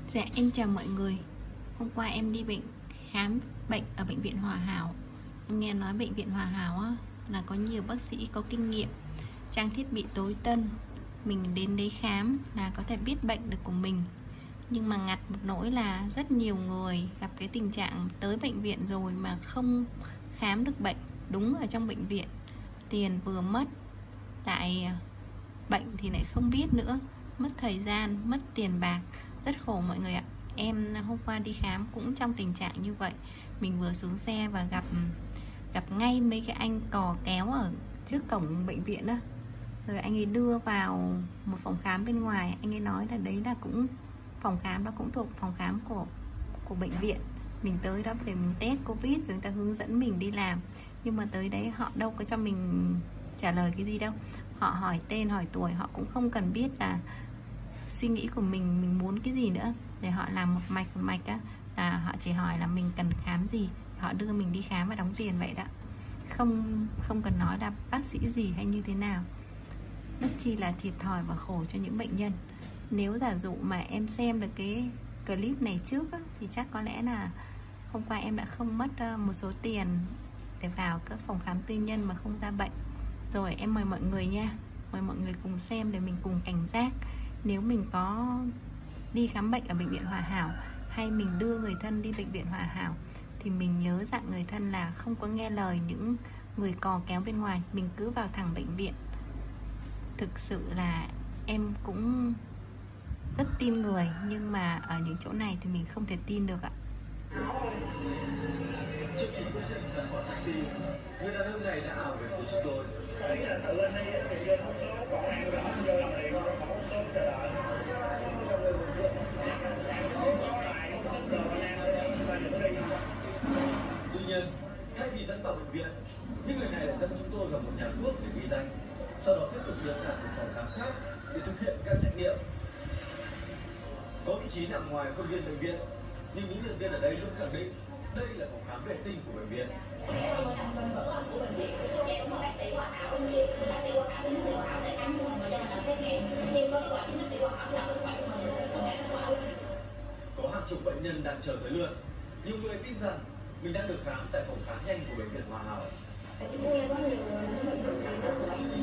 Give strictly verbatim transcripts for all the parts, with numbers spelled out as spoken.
Dạ em chào mọi người. Hôm qua em đi bệnh khám bệnh ở bệnh viện Hòa Hảo. Em nghe nói bệnh viện Hòa Hảo á, là có nhiều bác sĩ có kinh nghiệm, trang thiết bị tối tân. Mình đến đấy khám là có thể biết bệnh được của mình. Nhưng mà ngặt một nỗi là rất nhiều người gặp cái tình trạng tới bệnh viện rồi mà không khám được bệnh đúng ở trong bệnh viện. Tiền vừa mất, tại bệnh thì lại không biết nữa, mất thời gian, mất tiền bạc, rất khổ mọi người ạ. Em hôm qua đi khám cũng trong tình trạng như vậy. Mình vừa xuống xe và gặp gặp ngay mấy cái anh cò kéo ở trước cổng bệnh viện đó. Rồi anh ấy đưa vào một phòng khám bên ngoài. Anh ấy nói là đấy là cũng phòng khám đó cũng thuộc phòng khám của của bệnh viện. Mình tới đó để mình test Covid rồi người ta hướng dẫn mình đi làm. Nhưng mà tới đấy họ đâu có cho mình trả lời cái gì đâu. Họ hỏi tên hỏi tuổi, họ cũng không cần biết là suy nghĩ của mình mình muốn cái gì nữa, để họ làm một mạch một mạch á, là họ chỉ hỏi là mình cần khám gì, họ đưa mình đi khám và đóng tiền vậy đó. Không không cần nói là bác sĩ gì hay như thế nào. Rất chi là thiệt thòi và khổ cho những bệnh nhân. Nếu giả dụ mà em xem được cái clip này trước á, thì chắc có lẽ là hôm qua em đã không mất một số tiền để vào các phòng khám tư nhân mà không ra bệnh. Rồi em mời mọi người nha, mời mọi người cùng xem để mình cùng cảnh giác. Nếu mình có đi khám bệnh ở bệnh viện Hòa Hảo hay mình đưa người thân đi bệnh viện Hòa Hảo thì mình nhớ dặn người thân là không có nghe lời những người cò kéo bên ngoài, mình cứ vào thẳng bệnh viện. Thực sự là em cũng rất tin người, nhưng mà ở những chỗ này thì mình không thể tin được ạ. Trước khi bước chân ra khỏi taxi, người đàn ông này đã ảo về phía chúng tôi. Đấy là tự lên đây thì vô thông số, còn ăn rồi vô làm liền, không có số chờ đợi. Tuy nhiên, thay vì dẫn vào bệnh viện, những người này lại dẫn chúng tôi vào một nhà thuốc để ghi danh, sau đó tiếp tục đưa sang một phòng khám khác để thực hiện các xét nghiệm. Có vị trí nằm ngoài khuôn viên bệnh viện, nhưng những nhân viên ở đây luôn khẳng định đây là phòng khám vệ tinh của bệnh viện. Có hàng chục bệnh nhân đang chờ tới lượt. Nhiều người tin rằng mình đang được khám tại phòng khám nhanh của bệnh viện Hòa Hảo. Chúng tôi có nhiều những bệnh viện thì nó của anh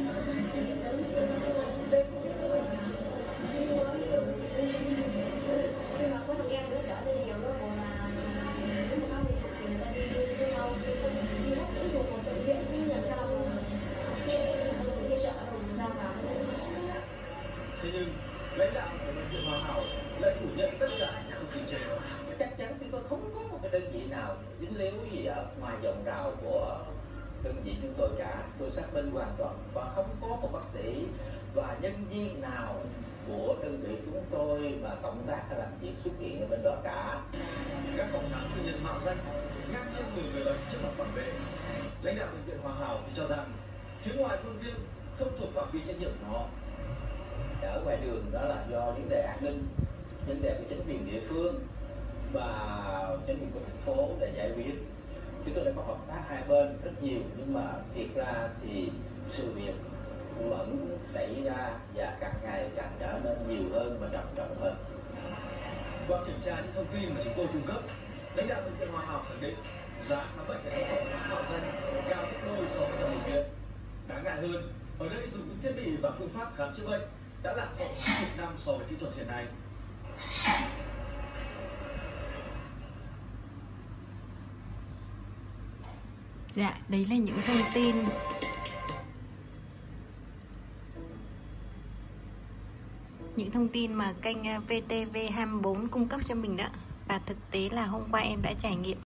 nhưng mà có thằng em nữa trở nên nhiều nữa, còn là nếu mà không thì người ta đi đi đâu đi hết những một một bệnh viện chứ làm sao tôi đi chợ rồi ra vào. Thế nhưng lãnh đạo của bệnh viện Hòa Hảo lại phủ nhận tất cả những thông tin trên. Chắc chắn chúng tôi không có một cái đơn vị nào dính líu gì ở ngoài vòng rào của đơn vị chúng tôi cả. Tôi xác minh hoàn toàn và không có một bác sĩ và nhân viên nào của đơn vị chúng tôi mà cộng tác hay làm việc xuất hiện ở bên đó cả. Các phòng khám tư nhân mạo danh ngang nhiên lừa người bệnh trước mặt bảo vệ. Lãnh đạo bệnh viện Hòa Hảo thì cho rằng phía ngoài khuôn viên không thuộc phạm vi trách nhiệm của họ. Ở ngoài đường đó là do vấn đề an ninh, vấn đề của chính quyền địa phương và chính quyền của thành phố để giải quyết. Chúng tôi đã có hợp tác hai bên rất nhiều, nhưng mà thiệt ra thì sự việc vẫn xảy ra và càng ngày càng trở nên nhiều hơn và trầm trọng hơn. Qua kiểm tra những thông tin mà chúng tôi cung cấp, lãnh đạo bệnh viện Hòa Hảo khẳng định giá khám bệnh tại các phòng khám mạo danh cao gấp đôi so với trong bệnh viện. Đáng ngại hơn, ở đây dùng những thiết bị và phương pháp khám chữa bệnh đã lạc hậu hàng chục năm so với kỹ thuật hiện nay. Dạ, đấy là những thông tin những thông tin mà kênh vê tê vê hai mươi bốn cung cấp cho mình đó. Và thực tế là hôm qua em đã trải nghiệm